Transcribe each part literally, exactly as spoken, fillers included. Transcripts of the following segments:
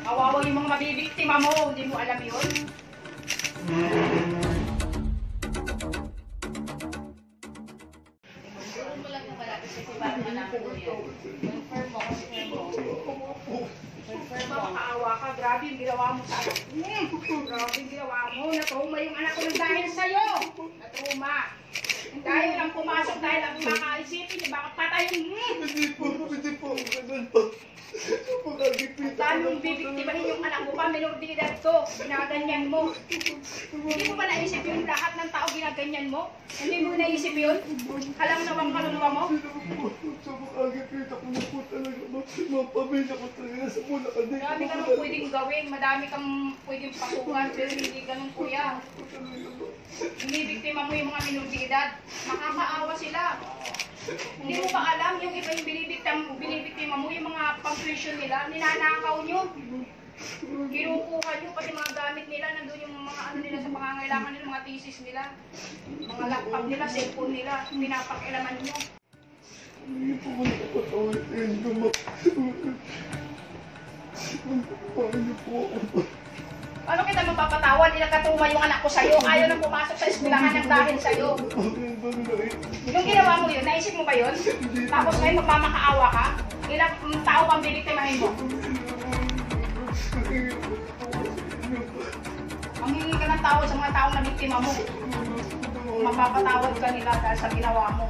Kawawa yung mga mabibiktima mo, hindi mo alam yun? Siguro mo lang yung malapit sa sibat na namin mo yan. Confirm mo, confirm mo. Confirm mo. Makakaawa ka, grabe yung ginawa mo sa anak. Hmm, grabe yung ginawa mo. Natruma yung anak ko ng dahil sa'yo. Natruma. Dahil lang pumasok dahil ang makaisipin niya, bakit patayin? Hmm. Hindi po, hindi po. Ganun po. Ang tanong bibiktimahin yung anak mo pa, minor de edad to, ginaganyan mo. Hindi mo ba naisip yung lahat ng tao ginaganyan mo? Hindi mo naisip yun? Alam na bang kaluluwa mo? Sa makagipita ko na po talaga, mga pamilya ko talaga sa Bulacan. Marami ka nang pwedeng gawin, madami kang pwedeng pasukan, pero hindi ganun kuya. Binibiktima mo yung mga minor de edad. Makakaawa sila. Hindi mo ba alam yung iba yung binibiktima, binibiktima mo, yung mga pang-tuition nila, ninanakaw nyo. Kinukuha nyo, pati mga gamit nila, nandun yung mga ano nila sa pangangailangan nila, mga thesis nila, mga laptop nila, cellphone nila, pinapakialaman nyo. Hindi po ko nakapatawain ko, ma. Paano po ako? Paano kita mapapatawad? Inakatuma yung anak ko sa'yo, ayaw nang pumasok sa eskwelahan ng dahil sa'yo. Yung ginawa mo yun, naisip mo ba yun? Tapos ngayon magmamakaawa ka? Ilang um, tao pang bibiktimahin mo? Manghingi ka ng tawad sa mga taong nabiktima mo. Mapapatawad ka nila dahil sa ginawa mo.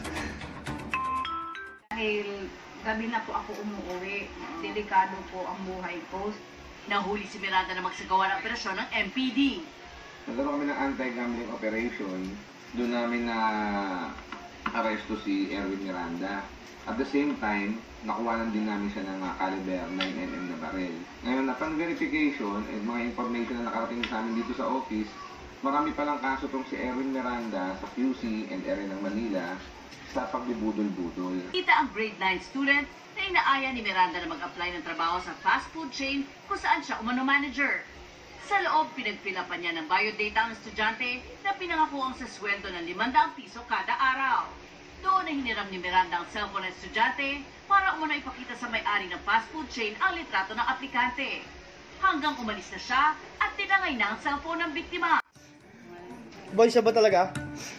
Dahil gabi na po ako umuwi, delikado po ang buhay ko. Nahuli si Miranda na magsagawa ng operasyon ng M P D. Nagkaroon kami ng anti-gambling operation. Doon namin na aresto si Erwin Miranda. At the same time, nakuha din namin siya ng uh, caliber nine millimeter na baril. Ngayon, upon verification at mga information na nakarating sa amin dito sa office, marami palang kaso tong si Erwin Miranda sa Q C and area ng Manila sa pagbibudol-budol. Kita ang grade nine student na inaaya ni Miranda na mag-apply ng trabaho sa fast food chain kung saan siya umano manager. Sa loob, pinagpilapan niya ng biodata ang estudyante na pinangakuang sa sweldo ng limandang piso kada araw. Doon na hiniram ni Miranda ang cellphone ng estudyante para umano ipakita sa may-ari ng fast food chain ang litrato ng aplikante. Hanggang umalis na siya at tinangay na ang cellphone ng biktima. Boy, siya ba talaga?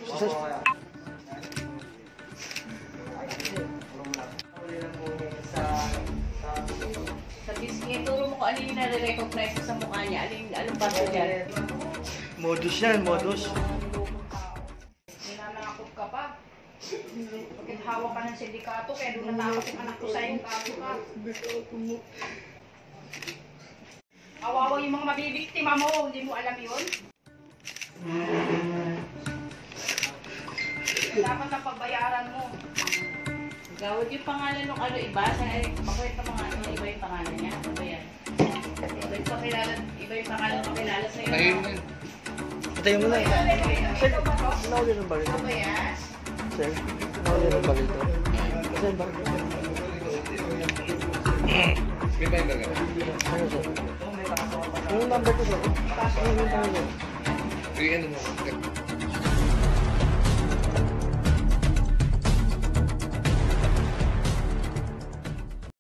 Sa biscuit, turo mo kung ano yung nare-recognize mo sa mukha niya. Alin, anong baso dyan? Modus yan, modus. Ninanakot ka pa. Bakit hawak ka ng sindikato, kaya doon natakot yung anak ko sa'yo, kaso ka. Kawawa yung mga mabibiktima mo, hindi mo alam yun? Dapat na pagbayaran mo. Gawad yung pangalan ng ano iba. Makwenta mga ano iba yung pangalan niya. Ano ba yan? Iba yung pakilala, iba yung pangalan pakilala sa'yo. Ayun na. Patayin mo na. Sir, nauli ng baril. Ano ba yan? Sir, nauli ng baril to. Sir, baril. May tayo talaga. Ano, sir? Yung number ko, sir. Yung number ko, sir. Ay, ano mo?